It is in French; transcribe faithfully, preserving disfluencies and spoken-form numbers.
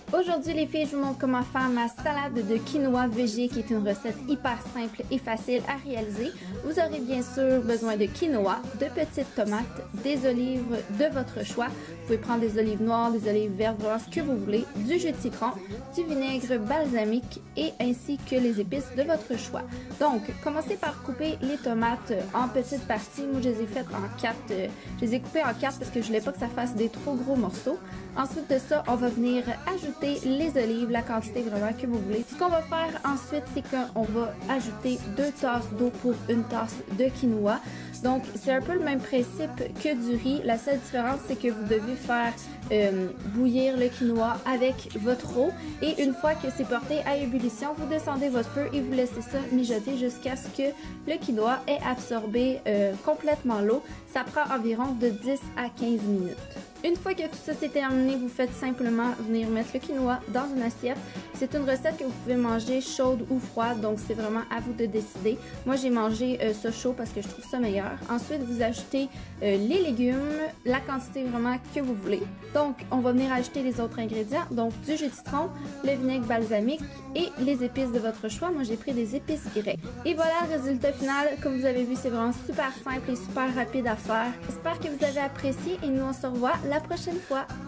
Aujourd'hui les filles, je vous montre comment faire ma salade de quinoa végé qui est une recette hyper simple et facile à réaliser. Vous aurez bien sûr besoin de quinoa, de petites tomates, des olives de votre choix. Vous pouvez prendre des olives noires, des olives vertes, vraiment ce que vous voulez, du jus de citron, du vinaigre balsamique et ainsi que les épices de votre choix. Donc, commencez par couper les tomates en petites parties. Moi, je les ai faites en quatre. Euh, je les ai coupées en quatre parce que je voulais pas que ça fasse des trop gros morceaux. Ensuite de ça, on va venir ajouter les olives, la quantité vraiment que vous voulez. Ce qu'on va faire ensuite, c'est qu'on va ajouter deux tasses d'eau pour une tasse de quinoa. Donc, c'est un peu le même principe que du riz. La seule différence, c'est que vous devez faire euh, bouillir le quinoa avec votre eau. Et une fois que c'est porté à ébullition, vous descendez votre feu et vous laissez ça mijoter jusqu'à ce que le quinoa ait absorbé euh, complètement l'eau. Ça prend environ de dix à quinze minutes. Une fois que tout ça c'est terminé, vous faites simplement venir mettre le quinoa dans une assiette. C'est une recette que vous pouvez manger chaude ou froide, donc c'est vraiment à vous de décider. Moi, j'ai mangé euh, ça chaud parce que je trouve ça meilleur. Ensuite, vous ajoutez euh, les légumes, la quantité vraiment que vous voulez. Donc, on va venir ajouter les autres ingrédients, donc du jus de citron, le vinaigre balsamique et les épices de votre choix. Moi, j'ai pris des épices grecques. Et voilà le résultat final. Comme vous avez vu, c'est vraiment super simple et super rapide à faire. J'espère que vous avez apprécié et nous on se revoit la prochaine fois.